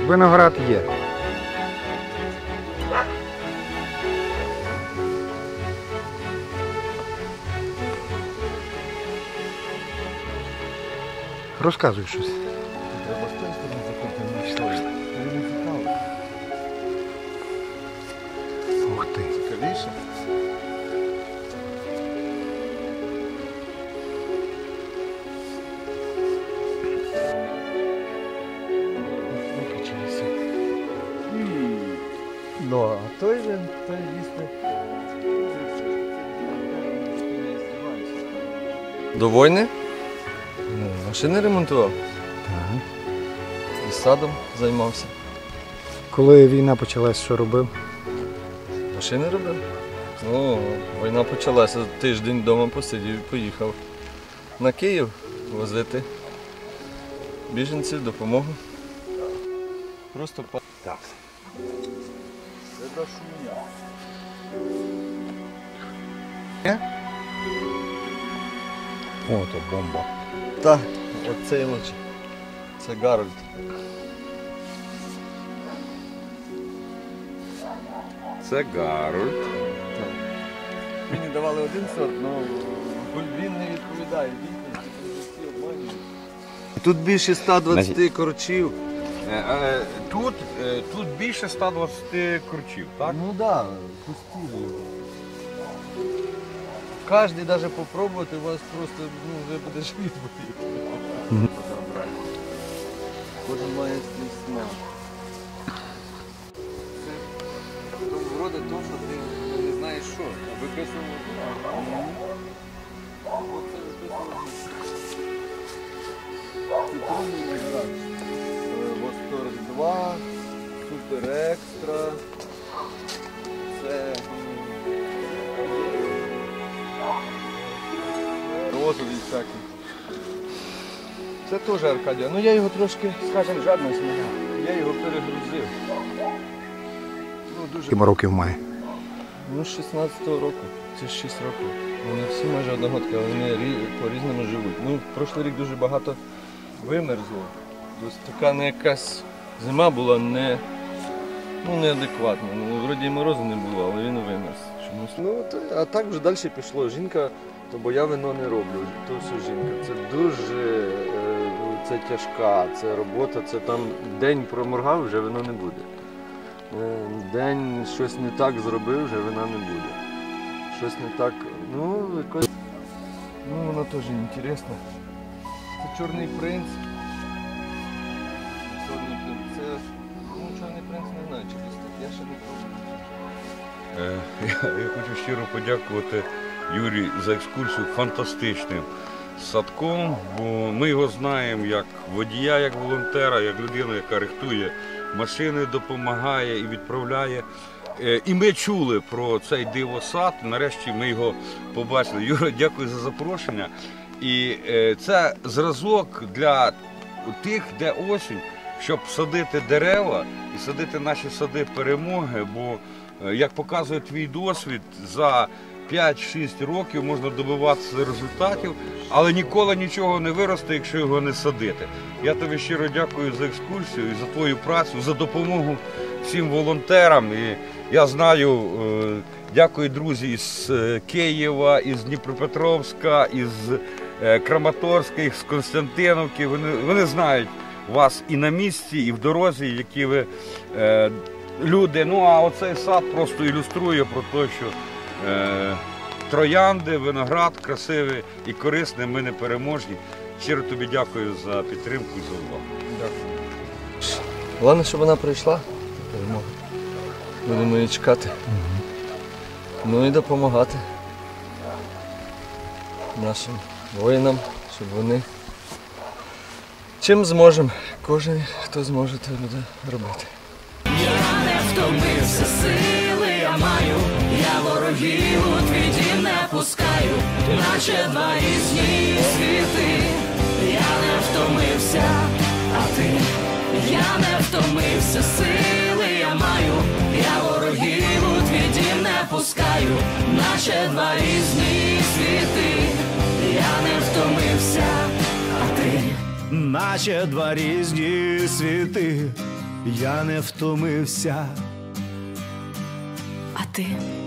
Виноград є. Розказуй щось. Треба з тої сторони заходити на шлейф. Мені цікаво. Ух ти. Цікавіше? Викачалися. Ну, а той їсти. До війни? Машини ремонтував. Ага. І садом займався. Коли війна почалась, що робив? Машини робив. Ну, війна почалася, тиждень вдома посидів і поїхав на Київ возити біженців, допомогу. Просто Так. Це до шумня. О, то бомба. Так, оцей лучше. Це Гарольд. Це Гарольд. Мені давали один сорт, але він не відповідає дійсності, всі обманюють. Тут більше 120 корчів. Тут більше 120 корчів, так? Ну так, пустили його. Кожен навіть попробувати, у вас просто вже буде живіт боліти. Кожен має свій смак. Це вроде того, що ти не знаєш що. Виписував. Оце виписував. Цитронний виноград. Восторг 2, Супер Екстра. Це розовий всякий. Це теж Аркадія. Ну я його трошки, скажімо, жадність моя. Я його перегрузив. Ну, дуже... Скільки років має? Ну, з 16-го року. Це 6 років. Вони всі майже одногодки, але вони по-різному живуть. Ну, прошлий рік дуже багато вимерзло. Тобто така не якась зима була неадекватна. Ну, вроді і морозу не було, але він вимерз. Чомусь. Ну, а так вже далі пішло. Жінка, то бо я вино не роблю, то все жінка. Це дуже це тяжка, це робота, це там день проморгав, вже вино не буде. День щось не так зробив, вже вина не буде. Щось не так, ну, якось... Ну, воно теж інтересно. Це Чорний принц. Чорний принц, це... Ну, Чорний принц не знаю, чи десь так, я ще не пробував. Я хочу щиро подякувати Юрію за екскурсію фантастичним садком, бо ми його знаємо як водія, як волонтера, як людину, яка рихтує машини, допомагає і відправляє. І ми чули про цей дивосад, нарешті ми його побачили. Юра, дякую за запрошення. І це зразок для тих, де осінь, щоб садити дерева і садити наші сади перемоги, бо, як показує твій досвід, за 5-6 років можна добиватися результатів, але ніколи нічого не виросте, якщо його не садити. Я тобі щиро дякую за екскурсію і за твою працю, за допомогу всім волонтерам. І я знаю, дякую друзі із Києва, із Дніпропетровська, із Краматорська, з Константиновки. Вони знають вас і на місці, і в дорозі, які ви люди. Ну а оцей сад просто ілюструє про те, що троянди, виноград красивий і корисний, ми не переможні. Щиро тобі дякую за підтримку і за увагу. Дякую. Головне, щоб вона прийшла, перемога. Будемо її чекати. Ну і допомагати нашим воїнам, щоб вони чим зможемо. Кожен, хто зможе, те буде робити. Я не втомився, сили я маю, я ворогів у твій дім не пускаю, наче два різні світи. Я не втомився, а ти, я не втомився, сили я маю, я ворогів у твій дім не пускаю, наче два різні світи. Я не втомився, а ти, наче два різні світи. я не втомився. А ти?